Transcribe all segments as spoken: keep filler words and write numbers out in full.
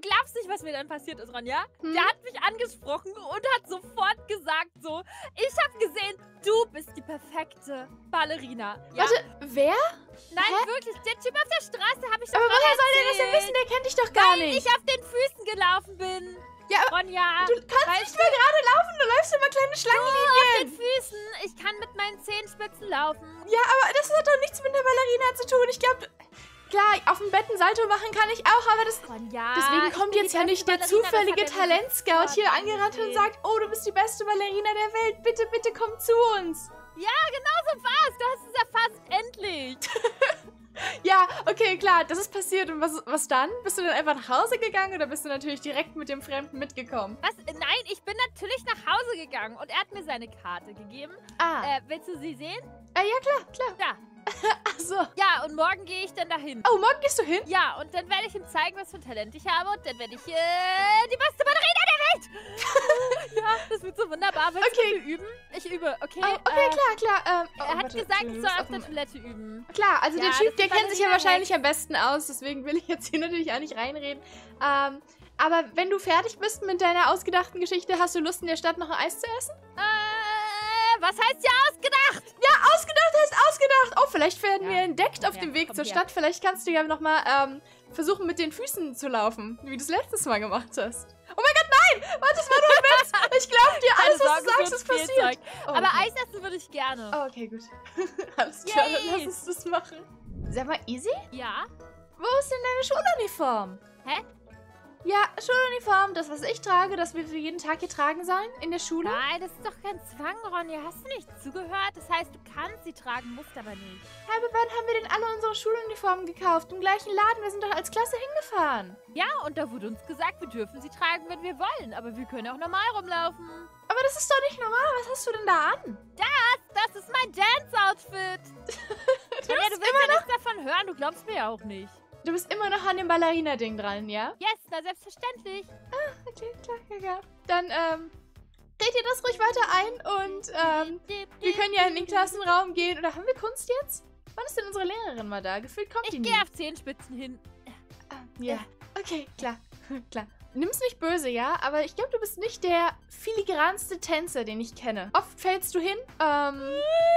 glaubst nicht, was mir dann passiert ist, Ronja. Hm? Der hat mich angesprochen und hat sofort gesagt so, ich habe gesehen, du bist die perfekte Ballerina. Ja? Warte, wer? Nein, Hä? wirklich, der Typ auf der Straße habe ich doch Aber gerade woher soll der das denn erzählt, wissen? Der kennt dich doch gar weil nicht. ich auf den Füßen gelaufen bin. Ja, aber Ronja, du kannst weißt nicht mehr gerade laufen. Du läufst immer kleine du, auf Schlangenlinien. den Füßen. Ich kann mit meinen Zehenspitzen laufen. Ja, aber das hat doch nichts mit der Ballerina zu tun. Ich glaube, klar, auf dem Bett ein Salto machen kann ich auch, aber das... Ronja, Deswegen ich kommt bin jetzt die ja beste nicht der Ballerina, das zufällige hat er mir Talentscout hier sofort angerannt und erzählt. sagt, oh, du bist die beste Ballerina der Welt. Bitte, bitte komm zu uns. Ja, genau so war's. Du hast es erfasst. Endlich. Ja, okay, klar, das ist passiert. Und was, was dann? Bist du dann einfach nach Hause gegangen oder bist du natürlich direkt mit dem Fremden mitgekommen? Was? Nein, ich bin natürlich nach Hause gegangen und er hat mir seine Karte gegeben. Ah, Äh, willst du sie sehen? äh, ja klar, klar. Da. Ach so. Ja, und morgen gehe ich dann dahin. Oh, morgen gehst du hin? Ja, und dann werde ich ihm zeigen, was für ein Talent ich habe. Und dann werde ich äh, die beste Ballerina der Welt. Ja, das wird so wunderbar. Willst Okay. du mit mir üben? Ich übe, okay? Oh, okay, äh, klar, klar. Ähm, oh, Er hat warte, gesagt, ich du soll bist auf der dem- Toilette üben. Klar, also Ja, der das Typ, ist der kennt sich ja Ballerina wahrscheinlich Hex. am besten aus, deswegen will ich jetzt hier natürlich auch nicht reinreden. Ähm, aber wenn du fertig bist mit deiner ausgedachten Geschichte, hast du Lust, in der Stadt noch ein Eis zu essen? Äh, was heißt ja ausgedacht? Ja, ausgedacht heißt ausgedacht. Oh, vielleicht werden Ja, wir entdeckt auf komm dem her, Weg komm zur her. Stadt. Vielleicht kannst du ja nochmal ähm, versuchen, mit den Füßen zu laufen, wie du es letztes Mal gemacht hast. Oh mein Gott, nein! Warte, das war nur ein Witz. Ich glaube dir, alles, was du sagst, ist passiert. Spielzeug. Oh, Aber okay. Eis essen würde ich gerne. Oh, okay, gut. Alles klar, dann Yay. lass uns das machen. Sag mal, Easy? Ja? Wo ist denn deine Schuluniform? Hä? Ja, Schuluniform, das, was ich trage, das wir für jeden Tag hier tragen sollen in der Schule. Nein, das ist doch kein Zwang, Ronja. Hast du nicht zugehört? Das heißt, du kannst sie tragen, musst aber nicht. Aber wann haben wir denn alle unsere Schuluniformen gekauft? Im gleichen Laden, wir sind doch als Klasse hingefahren. Ja, und da wurde uns gesagt, wir dürfen sie tragen, wenn wir wollen. Aber wir können auch normal rumlaufen. Aber das ist doch nicht normal, was hast du denn da an? Das ist mein Dance-Outfit. Du Ronja, bist du willst ja nichts davon hören. Du glaubst mir ja auch nicht. Du bist immer noch an dem Ballerina-Ding dran, ja? Yes, na selbstverständlich. Okay, klar, klar, klar. Dann, ähm, red ihr das ruhig weiter ein und, ähm, wir können ja in den Klassenraum gehen. Oder haben wir Kunst jetzt? Wann ist denn unsere Lehrerin mal da? Gefühlt kommt die Ich nie. gehe auf Zehenspitzen hin. Ah, ja. Okay, klar, klar. Nimm's nicht böse, ja? Aber ich glaube, du bist nicht der filigranste Tänzer, den ich kenne. Oft fällst du hin, ähm...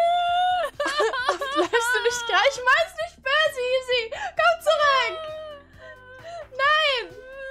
Oft läufst du nicht gleich. Ich mein's nicht böse, Easy. Komm zurück. Nein.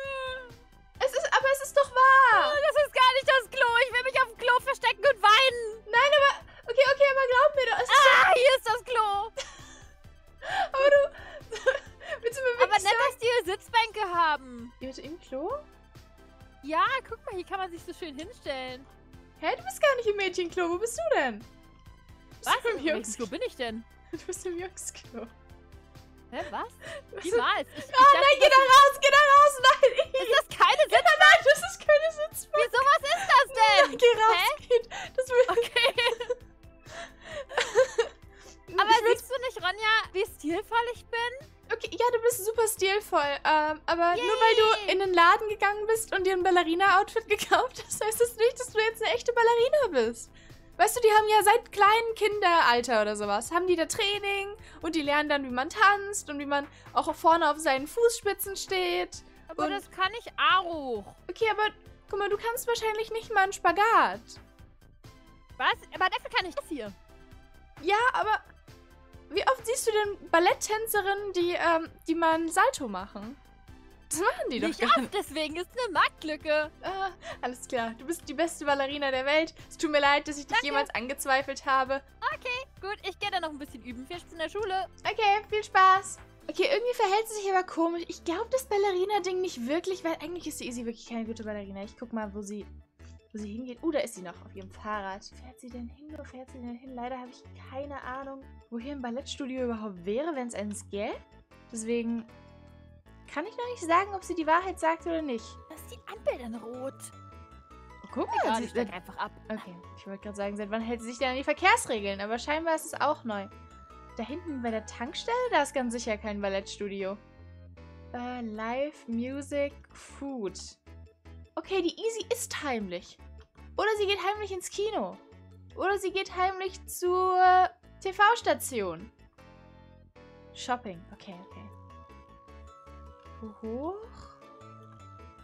Es ist, aber es ist doch wahr. Das ist gar nicht das Klo. Ich will mich auf dem Klo verstecken und weinen. Nein, aber... Okay, okay, aber glaub mir doch. Es ist Ah, hier ist das Klo. aber du... Willst du mir Aber wirklich nett, sagen? dass die hier Sitzbänke haben. Ihr bitte im Klo? Ja, guck mal, hier kann man sich so schön hinstellen. Hä, du bist gar nicht im Mädchenklo. Wo bist du denn? Bist Was? du im In welchem Jungs... Klo bin ich denn? Du bist im Jungsklo. Hä, was? Was? Niemals. Ich, ich Ah, dachte, nein, geh da raus, geh da raus. Nein, ist das keine Geh da, nein, das ist keine Sitzbank. Wieso, was ist das denn? Geh raus, Hä? geht. Das will... Okay. Aber Ich will- siehst du nicht, Ronja, wie stilvoll ich bin? Okay, ja, du bist super stilvoll. Ähm, aber Yay. nur weil du in den Laden gegangen bist und dir ein Ballerina-Outfit gekauft hast, heißt das nicht, dass du jetzt eine echte Ballerina bist. Weißt du, die haben ja seit kleinen Kinderalter oder sowas, haben die da Training und die lernen dann, wie man tanzt und wie man auch vorne auf seinen Fußspitzen steht. Aber Und- das kann ich auch. Okay, aber guck mal, du kannst wahrscheinlich nicht mal einen Spagat. Was? Aber dafür kann ich das hier. Ja, aber wie oft siehst du denn Balletttänzerinnen, die, ähm, die mal einen Salto machen? Das machen die doch Nicht gar oft, nicht. deswegen ist eine Marktlücke. Ah, alles klar, du bist die beste Ballerina der Welt. Es tut mir leid, dass ich dich Danke. jemals angezweifelt habe. Okay, gut, ich gehe dann noch ein bisschen üben. Viel Spaß in der Schule. Okay, viel Spaß. Okay, irgendwie verhält sie sich aber komisch. Ich glaube das Ballerina-Ding nicht wirklich, weil eigentlich ist die Easy wirklich keine gute Ballerina. Ich guck mal, wo sie, wo sie hingeht. Uh, da ist sie noch auf ihrem Fahrrad. Fährt sie denn hin? Wo fährt sie denn hin? Leider habe ich keine Ahnung, wo hier ein Ballettstudio überhaupt wäre, wenn es eins gäbe. Deswegen kann ich noch nicht sagen, ob sie die Wahrheit sagt oder nicht. Das ist die Ampel dann rot. Oh, guck mal, Egal, sie ich steig einfach ab. Okay, ich wollte gerade sagen, seit wann hält sie sich denn an die Verkehrsregeln? Aber scheinbar ist es auch neu. Da hinten bei der Tankstelle, da ist ganz sicher kein Ballettstudio. Äh, Live, Music, Food. Okay, die Easy ist heimlich. Oder sie geht heimlich ins Kino. Oder sie geht heimlich zur T V-Station. Shopping, okay, okay. Wo hoch?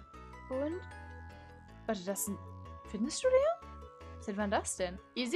Und? Warte, das ist ein Fitnessstudio? Seit wann das denn? Easy?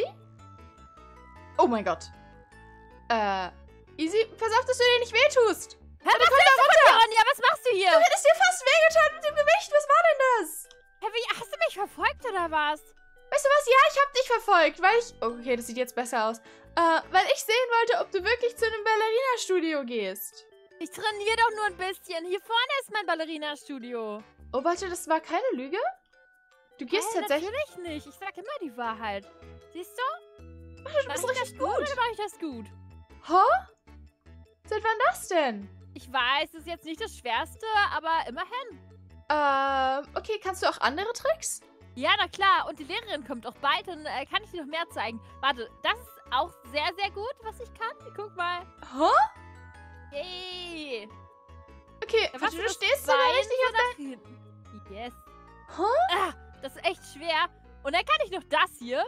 Oh mein Gott. Äh, Easy, pass auf, dass du dir nicht wehtust. Hä, was willst du von dir, Ronja? Was machst du hier? Du hättest dir fast wehgetan mit dem Gewicht. Was war denn das? Hä, wie, hast du mich verfolgt oder was? Weißt du was? Ja, ich hab dich verfolgt, weil ich... Okay, das sieht jetzt besser aus. Äh, weil ich sehen wollte, ob du wirklich zu einem Ballerina-Studio gehst. Ich trainiere doch nur ein bisschen. Hier vorne ist mein Ballerina-Studio. Oh, warte, das war keine Lüge? Du gehst Hä, tatsächlich... natürlich nicht. Ich sag immer die Wahrheit. Siehst du? Warte, du Mach bist ich richtig das gut gut. oder mache ich das gut? Hä? Seit wann das denn? Ich weiß, es ist jetzt nicht das Schwerste, aber immerhin. Ähm, okay, kannst du auch andere Tricks? Ja, na klar. Und die Lehrerin kommt auch bald, dann äh, kann ich dir noch mehr zeigen. Warte, das ist auch sehr, sehr gut, was ich kann. Guck mal. Hä? Yay. Okay, Da warte, du das stehst sogar Bein richtig so auf nach hinten. Yes. Hä? Ah, das ist echt schwer. Und dann kann ich noch das hier.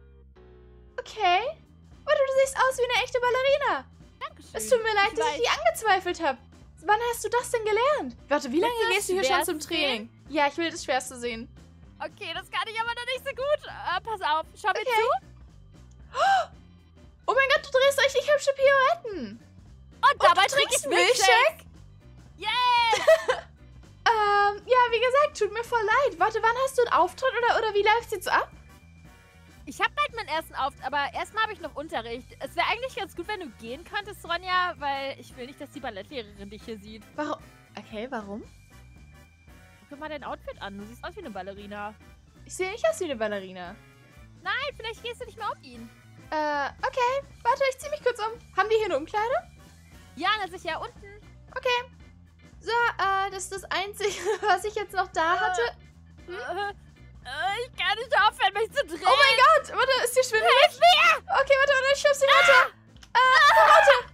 Okay. Warte, du siehst aus wie eine echte Ballerina. Dankeschön. Es tut mir leid, Ich dass weiß. ich die angezweifelt habe. Wann hast du das denn gelernt? Warte, wie lange Willst du das gehst du hier schon zum Schwerste Training? Ja, ich will das Schwerste sehen. Okay, das kann ich aber noch nicht so gut. Äh, pass auf, schau mir Okay. zu. Oh mein Gott, du drehst richtig hübsche Pirouetten. Und dabei du trinke ich trinkst Milchshake. Yes! Ähm, ja, wie gesagt, tut mir voll leid. Warte, wann hast du einen Auftritt oder, oder wie läuft's jetzt ab? Ich habe bald meinen ersten Auftritt, aber erstmal habe ich noch Unterricht. Es wäre eigentlich ganz gut, wenn du gehen könntest, Ronja, weil ich will nicht, dass die Ballettlehrerin dich hier sieht. Warum? Okay, warum? Guck mal dein Outfit an. Du siehst aus wie eine Ballerina. Ich sehe nicht aus wie eine Ballerina. Nein, vielleicht gehst du nicht mehr um ihn. Äh, okay. Warte, ich zieh mich kurz um. Haben die hier eine Umkleide? Ja, na sicher, unten. Okay. So, äh, das ist das Einzige, was ich jetzt noch da hatte. Hm? Äh, äh, ich kann nicht aufhören, mich zu drehen. Oh mein Gott, warte, ist die schwindelig? Hilf mir! Okay, warte, warte, ich schub's sie runter. Äh, warte.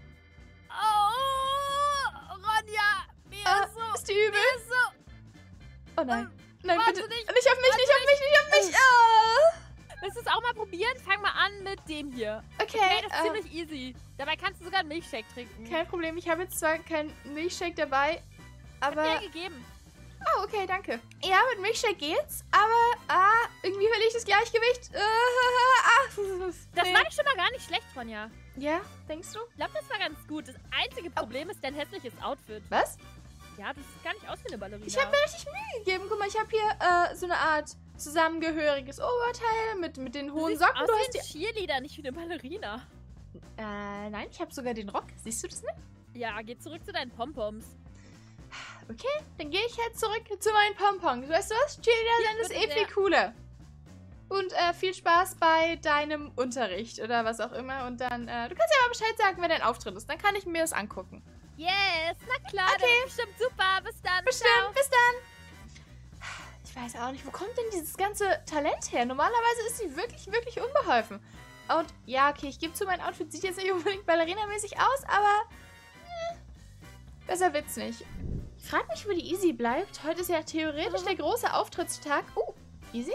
Oh, Ronja, mir Äh, ist so, ist die übel? mir ist so. Oh nein. Nein, warte bitte. nicht. Nicht auf mich, nicht auf mich, nicht auf mich. Ah. Willst du es auch mal probieren? Fang mal an mit dem hier. Okay, Okay, das ist äh, ziemlich easy. Dabei kannst du sogar einen Milchshake trinken. kein Problem. Ich habe jetzt zwar keinen Milchshake dabei, Hab aber... dir gegeben. Oh, okay, danke. Ja, mit Milchshake geht's, aber ah, irgendwie verliere ich das Gleichgewicht. Äh, ah, Das nee. war schon mal gar nicht schlecht, Ronja. Ja, denkst du? Ich glaube, das war ganz gut. Das einzige Problem ist dein hässliches Outfit. Was? Ja, das sieht gar nicht aus wie eine Ballerina. Ich habe mir richtig Mühe gegeben. Guck mal, ich habe hier äh, so eine Art zusammengehöriges Oberteil mit, mit den du hohen siehst Socken. aus Du wie hast ein Cheerleader, nicht wie eine Ballerina. die... Äh, nein, ich habe sogar den Rock. Siehst du das nicht? Ja, geh zurück zu deinen Pompoms. Okay, dann gehe ich halt zurück zu meinen Pompons. Weißt du was? Cheerleader Ja, sind ist bitte eh viel sehr. cooler. Und äh, viel Spaß bei deinem Unterricht oder was auch immer. Und dann, äh, du kannst ja mal Bescheid sagen, wenn dein Auftritt ist. Dann kann ich mir das angucken. Yes, na klar, Okay. das ist bestimmt super. Bis dann. Bestimmt, Ciao. bis dann. Ich weiß auch nicht, wo kommt denn dieses ganze Talent her? Normalerweise ist sie wirklich, wirklich unbeholfen. Und ja, okay, ich gebe zu, mein Outfit sieht jetzt nicht unbedingt ballerinamäßig aus, aber äh, besser wird's nicht. Ich frage mich, wo die Easy bleibt. Heute ist ja theoretisch der große Auftrittstag. Oh, Easy?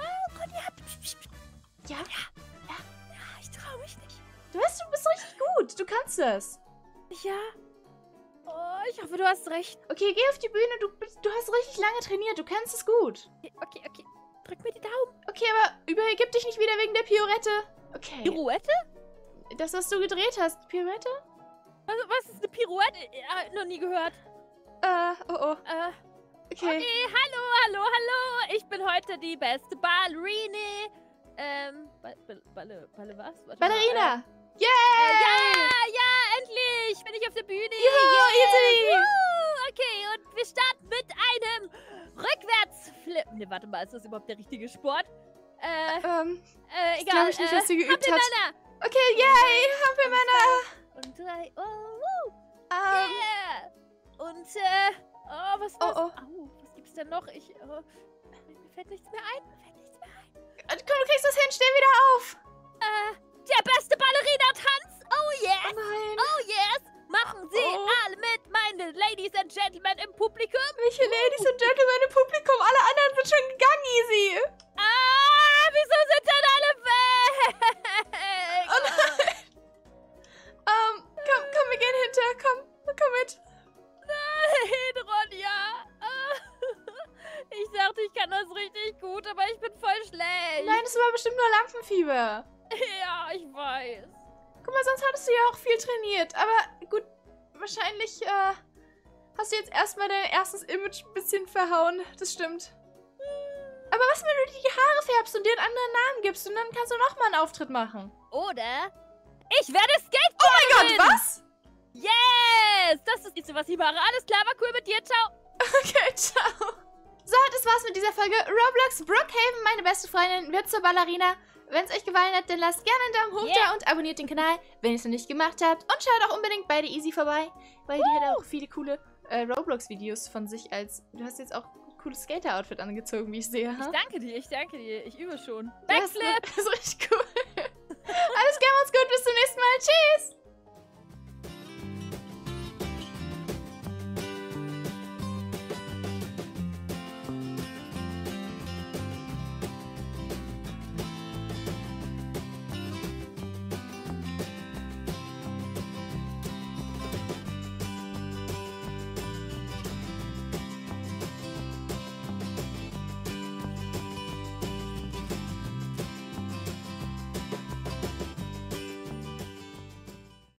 Ja, Ja, ich traue mich nicht. du weißt, du bist richtig gut. Du kannst das. Ja. Oh, ich hoffe, du hast recht. Okay, geh auf die Bühne. Du, bist- du hast richtig lange trainiert. Du kannst es gut. Okay, okay, okay. Drück mir die Daumen. Okay, aber übergib dich nicht wieder wegen der Pirouette. Okay. Pirouette? Das, was du gedreht hast. Pirouette? Was, was ist eine Pirouette? Ja, noch nie gehört. Äh, oh, oh. Äh, Okay. okay, hallo, hallo, hallo. Ich bin heute die beste Ballerine. Ähm, Ball, Ball, Balle, Balle was? Warte mal, Ballerina! Äh, Yay! äh, ja, ja, endlich bin ich auf der Bühne. Juhu, easy! Woo, okay, und wir starten mit einem Rückwärtsflip. Ne, warte mal, ist das überhaupt der richtige Sport? Äh, Ähm, äh, ich egal. glaube ich nicht, äh, was sie geübt hat. Hampelmänner. Okay, yay! Hampelmänner! Und drei, oh, woo, Ähm, yeah. Und, äh, oh, was, was, Oh, oh. Au, was gibt's denn noch? Ich, oh, mir fällt nichts mehr ein, mir fällt nichts mehr ein. komm, du kriegst das hin, steh wieder auf! Äh, der beste Ballerina-Tanz, oh Oh yes, nein! oh yes. Machen Sie Oh. alle mit, meine Ladies and Gentlemen im Publikum. Welche Ladies und Gentlemen im Publikum? Alle anderen sind schon gegangen, easy! Ah, wieso sind denn alle weg? Oh nein! Ähm, komm, komm, wir gehen hinter. Komm, komm mit. Nein, Ronja. Ah, ich dachte, kann das richtig gut, aber ich bin voll schlecht. Nein, das war bestimmt nur Lampenfieber. Ja, ich weiß. Guck mal, sonst hattest du ja auch viel trainiert. Aber gut, wahrscheinlich äh, hast du jetzt erstmal dein erstes Image ein bisschen verhauen. Das stimmt. Aber was, wenn du dir die Haare färbst und dir einen anderen Namen gibst und dann kannst du nochmal einen Auftritt machen? Oder ich werde Skateboarderin. Oh mein Gott, was? Yes! Das ist nicht so, was ich mache. Alles klar, war cool mit dir. Ciao. Okay, ciao. So, das war's mit dieser Folge Roblox Brookhaven. Meine beste Freundin wird zur Ballerina. Wenn es euch gefallen hat, dann lasst gerne einen Daumen hoch Yeah. da und abonniert den Kanal, wenn ihr es noch nicht gemacht habt. Und schaut auch unbedingt bei der Easy vorbei, weil die hat auch viele coole äh, Roblox-Videos von sich als... Du hast jetzt auch ein cooles Skater-Outfit angezogen, wie ich sehe. Ich Ha? danke dir, ich danke dir. Ich übe schon. Das ist- Backflip! Das ist richtig cool. Alles klar, macht's gut, bis zum nächsten Mal. Tschüss!